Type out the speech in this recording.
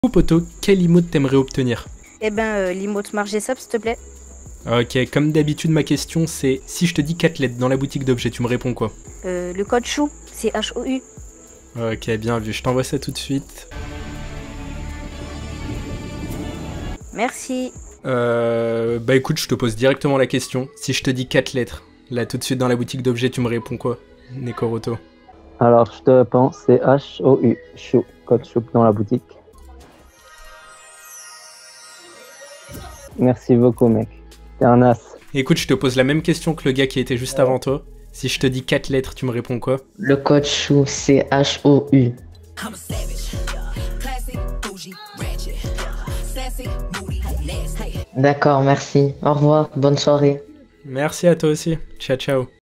Poto, quel emote t'aimerais obtenir? Eh ben, l'emote Margesop, s'il te plaît. Ok, comme d'habitude, ma question c'est si je te dis 4 lettres dans la boutique d'objets, tu me réponds quoi? Le code chou, c'est H-O-U. Ok, bien vu, je t'envoie ça tout de suite. Merci. Bah écoute, je te pose directement la question. Si je te dis 4 lettres, là tout de suite dans la boutique d'objets, tu me réponds quoi? Nekoroto. Alors, je te réponds, c'est H-O-U, chou, code chou dans la boutique. Merci beaucoup, mec. T'es un as. Écoute, je te pose la même question que le gars qui était juste avant toi. Si je te dis 4 lettres, tu me réponds quoi? Le code chou, c'est H-O-U. D'accord, merci. Au revoir, bonne soirée. Merci à toi aussi. Ciao ciao.